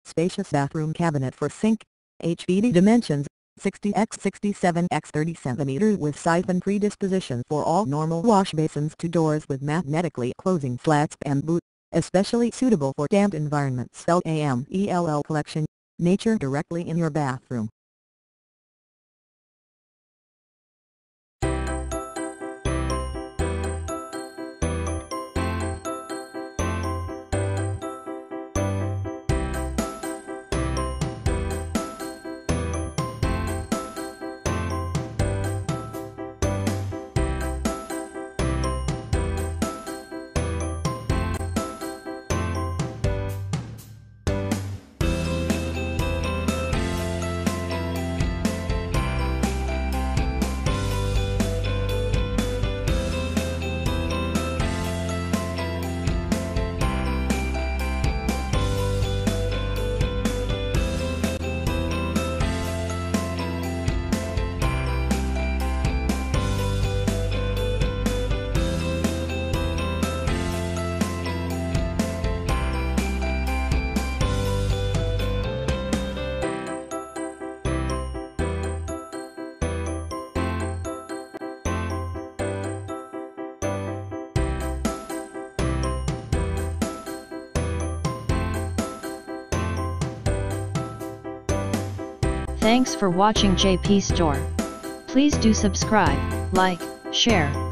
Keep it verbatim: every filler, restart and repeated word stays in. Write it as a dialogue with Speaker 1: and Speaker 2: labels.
Speaker 1: Spacious bathroom cabinet for sink. H V D dimensions, sixty by sixty-seven by thirty centimeters with siphon predisposition for all normal wash basins to doors with magnetically closing slats. Bamboo, especially suitable for damp environments. LAMELL collection, nature directly in your bathroom.
Speaker 2: Thanks for watching J P Store. Please do subscribe, like, share,